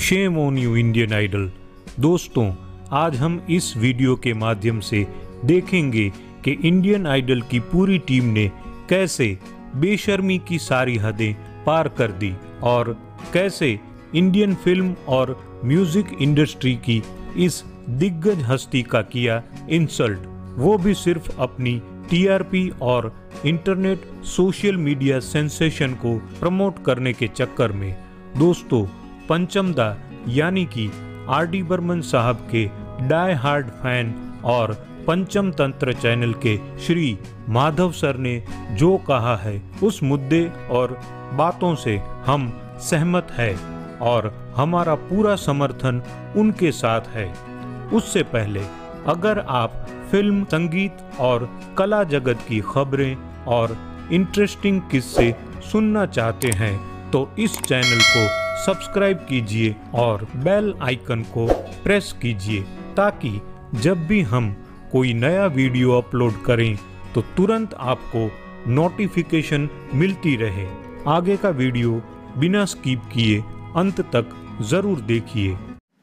Shem on you Indian idol. दोस्तों, आज हम इस वीडियो के माध्यम से देखेंगे कि इंडियन आइडल की पूरी टीम ने कैसे बेशर्मी की सारी हदें पार कर दी और कैसे इंडियन फिल्म और म्यूजिक इंडस्ट्री की इस दिग्गज हस्ती का किया इंसल्ट, वो भी सिर्फ अपनी टीआरपी और इंटरनेट सोशल मीडिया सेंसेशन को प्रमोट करने के चक्कर में। दोस्तों, पंचम दा यानी कि आर.डी. बर्मन साहब के डाई हार्ड फैन और पंचम तंत्र चैनल के श्री माधव सर ने जो कहा है उस मुद्दे और बातों से हम सहमत हैं और हमारा पूरा समर्थन उनके साथ है। उससे पहले अगर आप फिल्म, संगीत और कला जगत की खबरें और इंटरेस्टिंग किस्से सुनना चाहते हैं तो इस चैनल को सब्सक्राइब कीजिए और बेल आइकन को प्रेस कीजिए ताकि जब भी हम कोई नया वीडियो अपलोड करें तो तुरंत आपको नोटिफिकेशन मिलती रहे। आगे का वीडियो बिना स्किप किए अंत तक जरूर देखिए।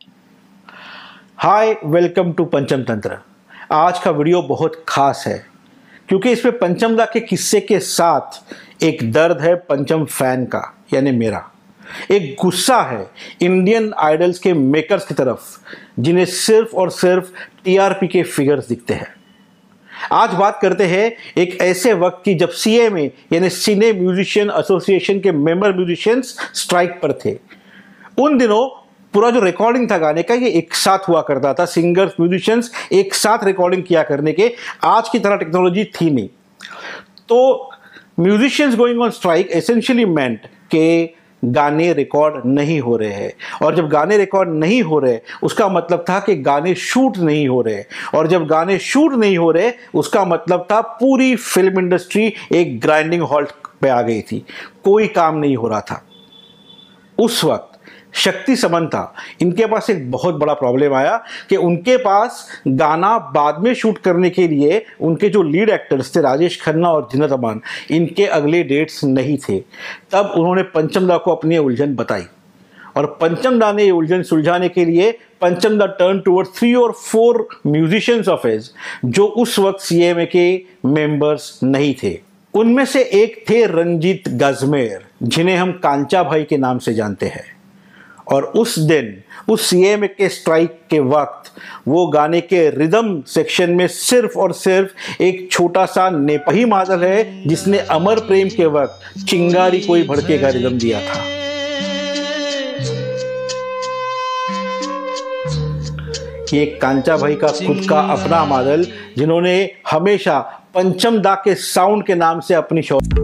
हाय, वेलकम टू पंचम तंत्र। आज का वीडियो बहुत खास है क्योंकि इसमें पंचम दा के किस्से के साथ एक दर्द है पंचम फैन का, यानी मेरा। एक गुस्सा है इंडियन आइडल्स के मेकर्स की तरफ जिन्हें सिर्फ और सिर्फ टीआरपी के फिगर्स दिखते हैं। आज बात करते हैं एक ऐसे वक्त की जब सीएमए यानी सिने म्यूजिशियन एसोसिएशन के मेंबर म्यूजिशियंस स्ट्राइक पर थे। उन दिनों पूरा जो रिकॉर्डिंग था गाने का ये एक साथ हुआ करता था। सिंगर्स, म्यूजिशियंस एक साथ रिकॉर्डिंग किया करने के आज की तरह टेक्नोलॉजी थी नहीं। तो musicians going on strike essentially meant के गाने रिकॉर्ड नहीं हो रहे हैं, और जब गाने रिकॉर्ड नहीं हो रहे उसका मतलब था कि गाने शूट नहीं हो रहे, और जब गाने शूट नहीं हो रहे उसका मतलब था पूरी फिल्म इंडस्ट्री एक ग्राइंडिंग हॉल्ट पे आ गई थी, कोई काम नहीं हो रहा था। उस वक्त शक्ति समंता, इनके पास एक बहुत बड़ा प्रॉब्लम आया कि उनके पास गाना बाद में शूट करने के लिए उनके जो लीड एक्टर्स थे राजेश खन्ना और जिन्नत अमान, इनके अगले डेट्स नहीं थे। तब उन्होंने पंचम दा को अपनी उलझन बताई और पंचम दा ने ये उलझन सुलझाने के लिए पंचम दा टर्न टुवर्ड 3 और 4 म्यूजिशियंस ऑफ हिज जो उस वक्त सीएमए के मेंबर्स नहीं थे। उनमें से एक थे रंजीत गजमेर, जिन्हें हम कांचा भाई के नाम से जानते हैं। और उस दिन उस सीएमए के स्ट्राइक के वक्त वो गाने के रिदम सेक्शन में सिर्फ और सिर्फ एक छोटा सा नेपही मादल है जिसने अमर प्रेम के वक्त चिंगारी कोई भड़के का रिदम दिया था। ये कांचा भाई का खुद का अपना मादल, जिन्होंने हमेशा पंचम दा के साउंड के नाम से अपनी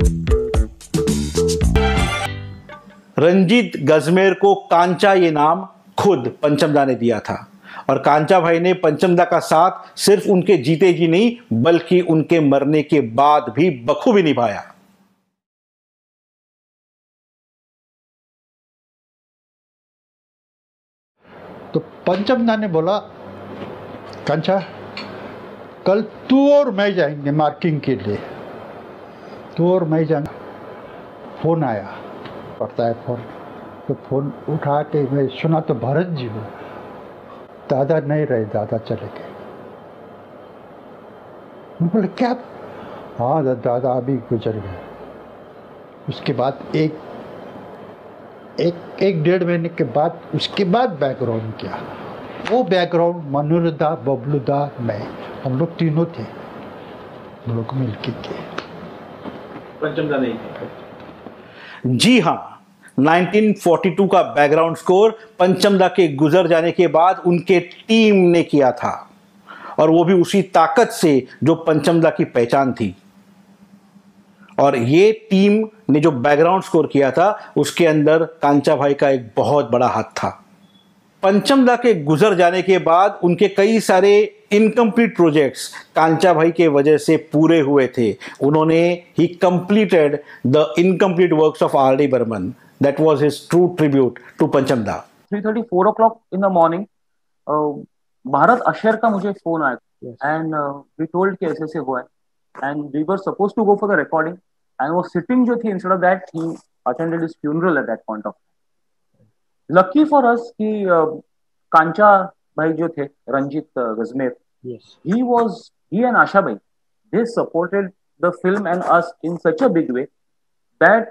रंजीत गजमेर को कांचा ये नाम खुद पंचम दा ने दिया था। और कांचा भाई ने पंचम दा का साथ सिर्फ उनके जीते जी नहीं बल्कि उनके मरने के बाद भी बखूबी निभाया। तो पंचम दा ने बोला, कांचा कल तू और मैं जाएंगे मार्किंग के लिए, तू और मैं जाएंगे। फोन आया, पड़ता है फोन, तो फोन उठा के मैं सुना तो भरत जी हो, दादा नहीं रहे, दादा चले गए। मैं बोले क्या? हाँ दादा अभी गुजर गए। उसके बाद एक डेढ़ महीने के बाद उसके बाद बैकग्राउंड किया। वो बैकग्राउंड मनोरदा, बबलूदा, मैं, हम लोग तीनों थे, हम लोग मिलके किए। पंचम दा नहीं थे। जी हाँ, 1942 का बैकग्राउंड स्कोर पंचम दा के गुजर जाने के बाद उनके टीम ने किया था, और वो भी उसी ताकत से जो पंचम दा की पहचान थी। और ये टीम ने जो बैकग्राउंड स्कोर किया था उसके अंदर कांचा भाई का एक बहुत बड़ा हाथ था। पंचम दा के गुजर जाने के बाद उनके कई सारे इनकम्प्लीट प्रोजेक्ट्स कांचा भाई के वजह से पूरे हुए थे। उन्होंने ही completed the incomplete works of R D. Burman. That was his true tribute to Pancham da. 3:30 4 o'clock in the morning Bharat अशर का मुझे फोन आया एंड वी टोल्ड कि ऐसे हुआ है and we were suppose to go for the recording and वो सिटिंग जो थी instead of that he attended his funeral at that point of. Lucky for us कि कांचा भाई जो थे, Ranjit Gajmer, Yes. he and Asha bhai, they supported the film and us in such a big way that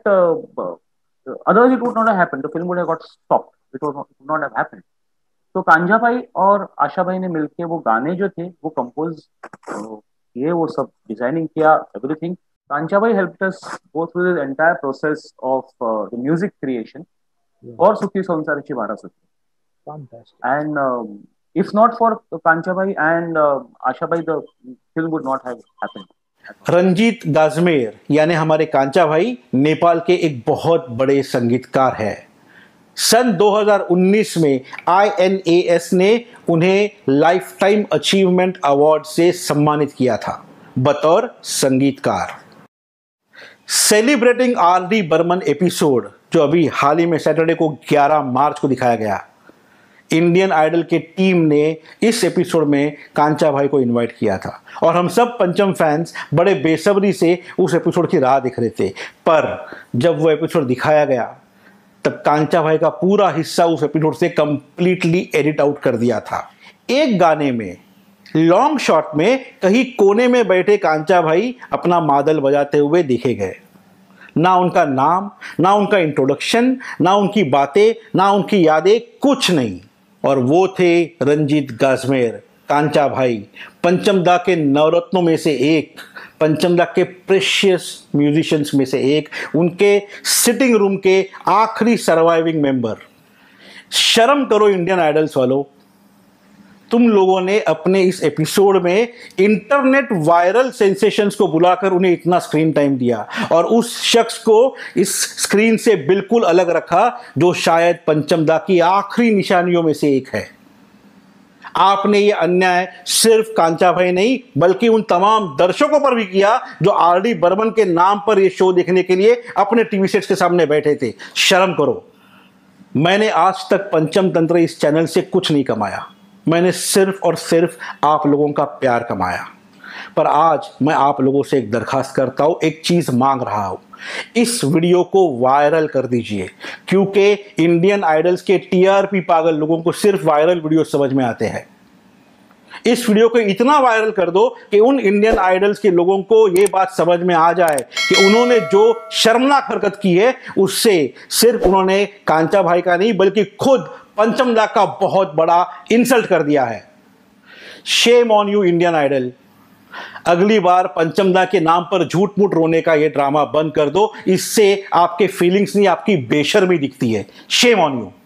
otherwise it would not have happened. The film would have got stopped. It would not have happened. तो कांझा भाई और आशा भाई ने मिलके वो गाने जो थे वो कंपोज किए, वो सब डिजाइनिंग किया, एवरीथिंग. कांझा भाई helped us go through the entire process of the music creation और सुखी संसाराची बारासुरी. Fantastic. And if not for Kancha bhai and Asha bhai, the film would not have happened. Ranjit गाजमेर यानी हमारे कांचा भाई नेपाल के एक बहुत बड़े संगीतकार हैं. सन 2019 में INAS ने उन्हें लाइफ टाइम अचीवमेंट अवार्ड से सम्मानित किया था बतौर संगीतकार. सेलिब्रेटिंग RD बर्मन एपिसोड जो अभी हाल ही में सैटरडे को 11 मार्च को दिखाया गया, इंडियन आइडल के टीम ने इस एपिसोड में कांचा भाई को इनवाइट किया था और हम सब पंचम फैंस बड़े बेसब्री से उस एपिसोड की राह देख रहे थे. पर जब वो एपिसोड दिखाया गया तब कांचा भाई का पूरा हिस्सा उस एपिसोड से कंप्लीटली एडिट आउट कर दिया था. एक गाने में लॉन्ग शॉट में कहीं कोने में बैठे कांचा भाई अपना मादल बजाते हुए दिखे गए. ना उनका नाम, ना उनका इंट्रोडक्शन, ना उनकी बातें, ना उनकी यादें, कुछ नहीं. और वो थे रंजीत गाजमेर, कांचा भाई, पंचमदा के नवरत्नों में से एक, पंचमदा के प्रेशियस म्यूजिशियंस में से एक, उनके सिटिंग रूम के आखिरी सर्वाइविंग मेंबर. शर्म करो इंडियन आइडल्स वालों, तुम लोगों ने अपने इस एपिसोड में इंटरनेट वायरल सेंसेशंस को बुलाकर उन्हें इतना स्क्रीन टाइम दिया और उस शख्स को इस स्क्रीन से बिल्कुल अलग रखा जो शायद पंचमदा की आखिरी निशानियों में से एक है. आपने ये अन्याय सिर्फ कांचा भाई नहीं बल्कि उन तमाम दर्शकों पर भी किया जो RD बर्मन के नाम पर यह शो देखने के लिए अपने टीवी सेट्स के सामने बैठे थे. शर्म करो. मैंने आज तक पंचम तंत्र इस चैनल से कुछ नहीं कमाया, मैंने सिर्फ और सिर्फ आप लोगों का प्यार कमाया. पर आज मैं आप लोगों से एक दरखास्त करता हूं, एक चीज मांग रहा हूं, इस वीडियो को वायरल कर दीजिए क्योंकि इंडियन आइडल्स के TRP पागल लोगों को सिर्फ वायरल वीडियो समझ में आते हैं. इस वीडियो को इतना वायरल कर दो कि उन इंडियन आइडल्स के लोगों को यह बात समझ में आ जाए कि उन्होंने जो शर्मनाक हरकत की है उससे सिर्फ उन्होंने कांचा भाई का नहीं बल्कि खुद पंचमदा का बहुत बड़ा इंसल्ट कर दिया है. Shame on you Indian Idol. अगली बार पंचमदा के नाम पर झूठ मूठ रोने का यह ड्रामा बंद कर दो. इससे आपके फीलिंग्स नहीं आपकी बेशर्मी दिखती है. Shame on you.